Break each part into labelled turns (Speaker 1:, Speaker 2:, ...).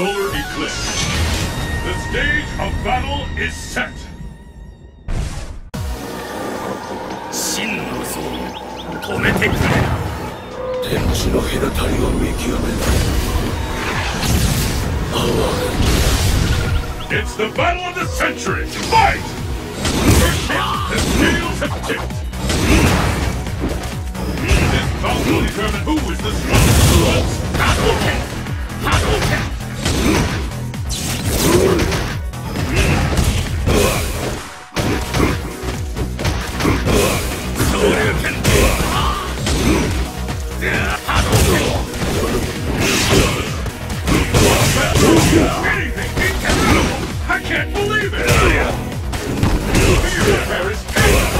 Speaker 1: solar eclipse. The stage of battle is set.
Speaker 2: 真の像を止めてくれ。
Speaker 3: 天地の隔たりを見極めない。
Speaker 1: It's the battle of the century! Fight! First hit, the scales have tipped. This bout will determine who is the strongest.
Speaker 2: Hadouken! Hadouken!
Speaker 1: Anything incredible! I can't believe it! Fear there is chaos!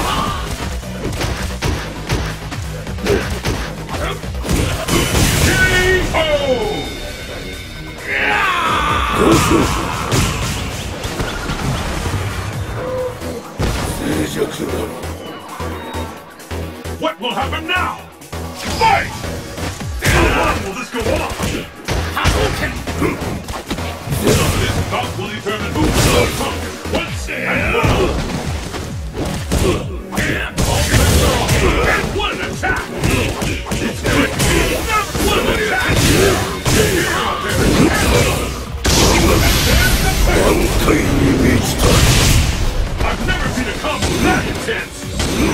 Speaker 1: What will happen now? Fight! How long will this go on?
Speaker 2: Hadouken!
Speaker 1: This bout will determine who will conquer once and for all. And one attack! It's good! Not one attack! Here out there is chaos! I've never seen a combo that intense!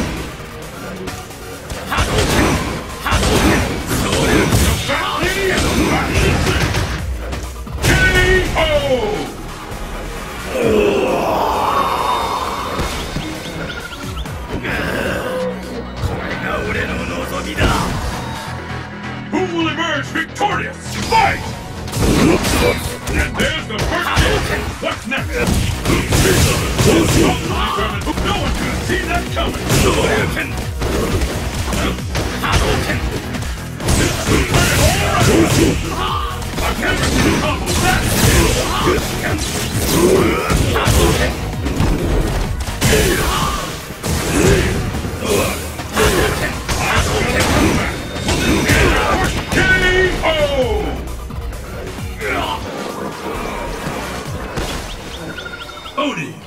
Speaker 2: Hadouken! Hadouken!
Speaker 1: The fat lady and the fat K.O. Who will emerge victorious? Fight! And there's the first hit. What's next? No one could have seen that coming.
Speaker 2: Hadouken! Hadouken!
Speaker 1: I've never seen a combo that intense.
Speaker 2: Hadouken!
Speaker 1: K.O. Oni!